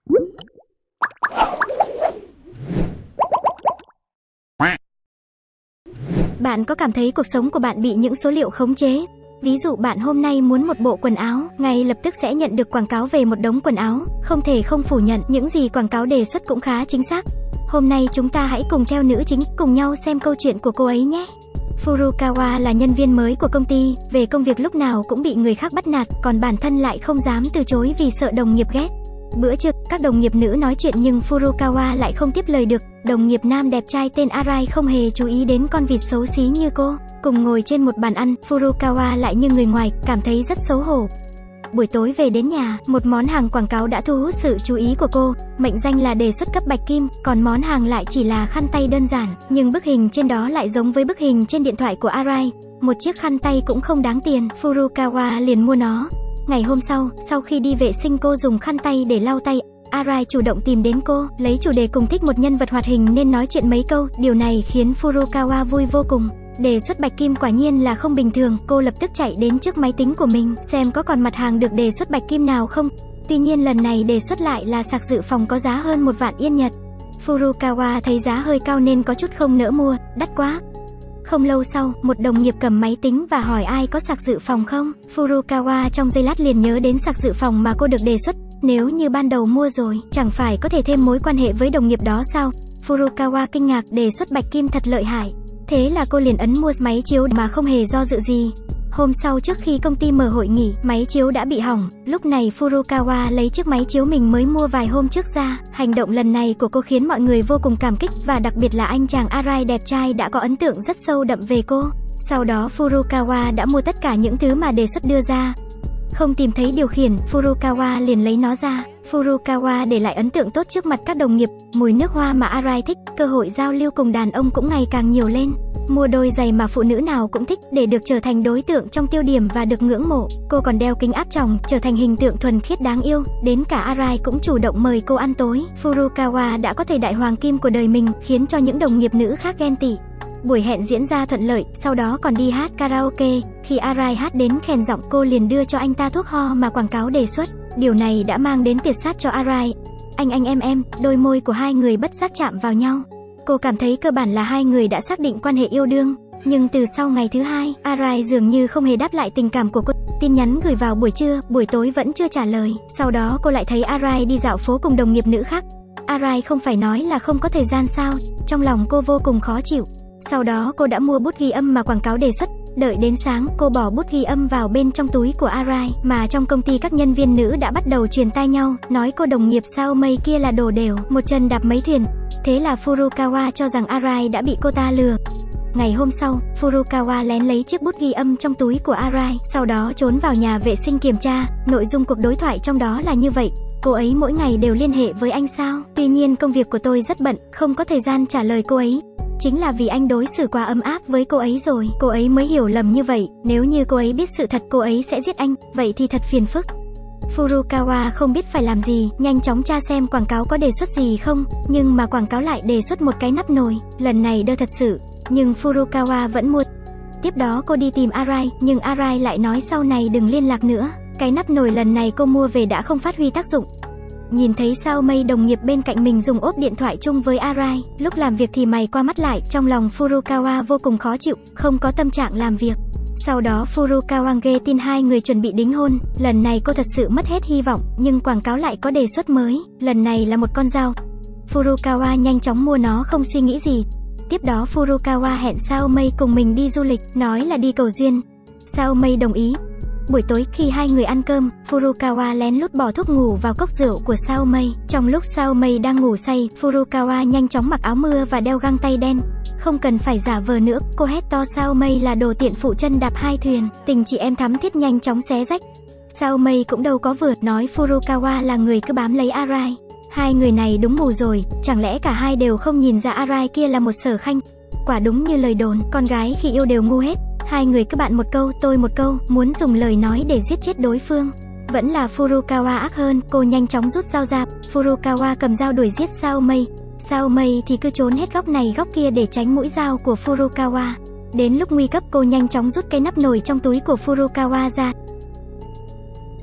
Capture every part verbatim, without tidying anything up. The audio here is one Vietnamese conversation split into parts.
Bạn có cảm thấy cuộc sống của bạn bị những số liệu khống chế? Ví dụ bạn hôm nay muốn một bộ quần áo, ngay lập tức sẽ nhận được quảng cáo về một đống quần áo. Không thể không phủ nhận, những gì quảng cáo đề xuất cũng khá chính xác. Hôm nay chúng ta hãy cùng theo nữ chính, cùng nhau xem câu chuyện của cô ấy nhé. Furukawa là nhân viên mới của công ty, về công việc lúc nào cũng bị người khác bắt nạt, còn bản thân lại không dám từ chối vì sợ đồng nghiệp ghét. Bữa trưa, các đồng nghiệp nữ nói chuyện nhưng Furukawa lại không tiếp lời được. Đồng nghiệp nam đẹp trai tên Arai không hề chú ý đến con vịt xấu xí như cô. Cùng ngồi trên một bàn ăn, Furukawa lại như người ngoài, cảm thấy rất xấu hổ. Buổi tối về đến nhà, một món hàng quảng cáo đã thu hút sự chú ý của cô. Mệnh danh là đề xuất cấp bạch kim, còn món hàng lại chỉ là khăn tay đơn giản. Nhưng bức hình trên đó lại giống với bức hình trên điện thoại của Arai. Một chiếc khăn tay cũng không đáng tiền, Furukawa liền mua nó. Ngày hôm sau, sau khi đi vệ sinh cô dùng khăn tay để lau tay. Arai chủ động tìm đến cô, lấy chủ đề cùng thích một nhân vật hoạt hình nên nói chuyện mấy câu. Điều này khiến Furukawa vui vô cùng. Đề xuất bạch kim quả nhiên là không bình thường. Cô lập tức chạy đến trước máy tính của mình, xem có còn mặt hàng được đề xuất bạch kim nào không. Tuy nhiên lần này đề xuất lại là sạc dự phòng có giá hơn một vạn yên Nhật. Furukawa thấy giá hơi cao nên có chút không nỡ mua, đắt quá. Không lâu sau, một đồng nghiệp cầm máy tính và hỏi ai có sạc dự phòng không. Furukawa trong giây lát liền nhớ đến sạc dự phòng mà cô được đề xuất. Nếu như ban đầu mua rồi, chẳng phải có thể thêm mối quan hệ với đồng nghiệp đó sao? Furukawa kinh ngạc, đề xuất bạch kim thật lợi hại. Thế là cô liền ấn mua máy chiếu mà không hề do dự gì. Hôm sau trước khi công ty mở hội nghỉ, máy chiếu đã bị hỏng. Lúc này Furukawa lấy chiếc máy chiếu mình mới mua vài hôm trước ra. Hành động lần này của cô khiến mọi người vô cùng cảm kích, và đặc biệt là anh chàng Arai đẹp trai đã có ấn tượng rất sâu đậm về cô. Sau đó Furukawa đã mua tất cả những thứ mà đề xuất đưa ra. Không tìm thấy điều khiển, Furukawa liền lấy nó ra. Furukawa để lại ấn tượng tốt trước mặt các đồng nghiệp. Mùi nước hoa mà Arai thích, cơ hội giao lưu cùng đàn ông cũng ngày càng nhiều lên. Mua đôi giày mà phụ nữ nào cũng thích để được trở thành đối tượng trong tiêu điểm và được ngưỡng mộ. Cô còn đeo kính áp tròng, trở thành hình tượng thuần khiết đáng yêu. Đến cả Arai cũng chủ động mời cô ăn tối. Furukawa đã có thời đại hoàng kim của đời mình, khiến cho những đồng nghiệp nữ khác ghen tị. Buổi hẹn diễn ra thuận lợi, sau đó còn đi hát karaoke. Khi Arai hát đến khèn giọng, cô liền đưa cho anh ta thuốc ho mà quảng cáo đề xuất. Điều này đã mang đến tuyệt sát cho Arai. Anh anh em em, đôi môi của hai người bất giác chạm vào nhau. Cô cảm thấy cơ bản là hai người đã xác định quan hệ yêu đương. Nhưng từ sau ngày thứ hai, Arai dường như không hề đáp lại tình cảm của cô. Tin nhắn gửi vào buổi trưa, buổi tối vẫn chưa trả lời. Sau đó cô lại thấy Arai đi dạo phố cùng đồng nghiệp nữ khác. Arai không phải nói là không có thời gian sao? Trong lòng cô vô cùng khó chịu. Sau đó cô đã mua bút ghi âm mà quảng cáo đề xuất. Đợi đến sáng, cô bỏ bút ghi âm vào bên trong túi của Arai. Mà trong công ty các nhân viên nữ đã bắt đầu truyền tai nhau, nói cô đồng nghiệp sao mây kia là đồ đều, một chân đạp mấy thuyền. Thế là Furukawa cho rằng Arai đã bị cô ta lừa. Ngày hôm sau, Furukawa lén lấy chiếc bút ghi âm trong túi của Arai, sau đó trốn vào nhà vệ sinh kiểm tra. Nội dung cuộc đối thoại trong đó là như vậy: cô ấy mỗi ngày đều liên hệ với anh sao? Tuy nhiên công việc của tôi rất bận, không có thời gian trả lời cô ấy. Chính là vì anh đối xử quá ấm áp với cô ấy rồi, cô ấy mới hiểu lầm như vậy. Nếu như cô ấy biết sự thật cô ấy sẽ giết anh, vậy thì thật phiền phức. Furukawa không biết phải làm gì, nhanh chóng tra xem quảng cáo có đề xuất gì không. Nhưng mà quảng cáo lại đề xuất một cái nắp nồi. Lần này đơ thật sự, nhưng Furukawa vẫn mua. Tiếp đó cô đi tìm Arai, nhưng Arai lại nói sau này đừng liên lạc nữa. Cái nắp nồi lần này cô mua về đã không phát huy tác dụng. Nhìn thấy sao mây đồng nghiệp bên cạnh mình dùng ốp điện thoại chung với Arai, lúc làm việc thì mày qua mắt lại. Trong lòng Furukawa vô cùng khó chịu, không có tâm trạng làm việc. Sau đó Furukawa nghe tin hai người chuẩn bị đính hôn. Lần này cô thật sự mất hết hy vọng, nhưng quảng cáo lại có đề xuất mới. Lần này là một con dao. Furukawa nhanh chóng mua nó không suy nghĩ gì. Tiếp đó Furukawa hẹn Sao Mây cùng mình đi du lịch, nói là đi cầu duyên. Sao Mây đồng ý. Buổi tối khi hai người ăn cơm, Furukawa lén lút bỏ thuốc ngủ vào cốc rượu của Sao Mây. Trong lúc Sao Mây đang ngủ say, Furukawa nhanh chóng mặc áo mưa và đeo găng tay đen. Không cần phải giả vờ nữa, cô hét to Sao Mây là đồ tiện phụ chân đạp hai thuyền. Tình chị em thắm thiết nhanh chóng xé rách. Sao Mây cũng đâu có vượt, nói Furukawa là người cứ bám lấy Arai. Hai người này đúng mù rồi, chẳng lẽ cả hai đều không nhìn ra Arai kia là một sở khanh? Quả đúng như lời đồn, con gái khi yêu đều ngu hết. Hai người cứ bạn một câu, tôi một câu, muốn dùng lời nói để giết chết đối phương. Vẫn là Furukawa ác hơn, cô nhanh chóng rút dao ra. Furukawa cầm dao đuổi giết Sao Mây. Sao Mây thì cứ trốn hết góc này góc kia để tránh mũi dao của Furukawa. Đến lúc nguy cấp cô nhanh chóng rút cái nắp nồi trong túi của Furukawa ra.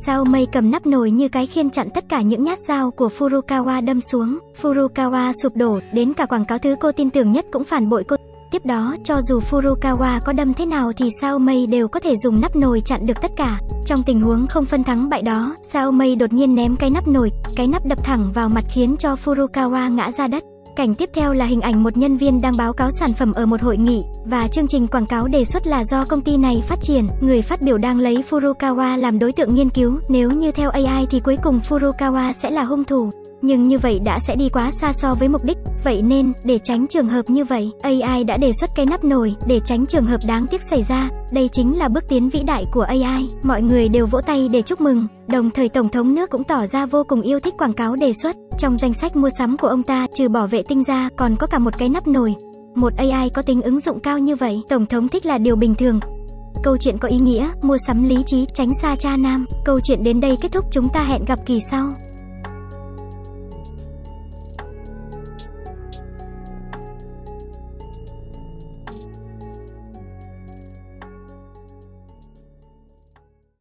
Xiaomi cầm nắp nồi như cái khiên chặn tất cả những nhát dao của Furukawa đâm xuống. Furukawa sụp đổ, đến cả quảng cáo thứ cô tin tưởng nhất cũng phản bội cô. Tiếp đó, cho dù Furukawa có đâm thế nào thì Xiaomi đều có thể dùng nắp nồi chặn được tất cả. Trong tình huống không phân thắng bại đó, Xiaomi đột nhiên ném cái nắp nồi, cái nắp đập thẳng vào mặt khiến cho Furukawa ngã ra đất. Cảnh tiếp theo là hình ảnh một nhân viên đang báo cáo sản phẩm ở một hội nghị, và chương trình quảng cáo đề xuất là do công ty này phát triển. Người phát biểu đang lấy Furukawa làm đối tượng nghiên cứu, nếu như theo a i thì cuối cùng Furukawa sẽ là hung thủ. Nhưng như vậy đã sẽ đi quá xa so với mục đích, vậy nên, để tránh trường hợp như vậy, a i đã đề xuất cái nắp nồi, để tránh trường hợp đáng tiếc xảy ra. Đây chính là bước tiến vĩ đại của a i. Mọi người đều vỗ tay để chúc mừng, đồng thời Tổng thống nước cũng tỏ ra vô cùng yêu thích quảng cáo đề xuất. Trong danh sách mua sắm của ông ta, trừ bảo vệ tinh ra, còn có cả một cái nắp nồi. Một a i có tính ứng dụng cao như vậy, Tổng thống thích là điều bình thường. Câu chuyện có ý nghĩa, mua sắm lý trí, tránh xa cha nam. Câu chuyện đến đây kết thúc, chúng ta hẹn gặp kỳ sau.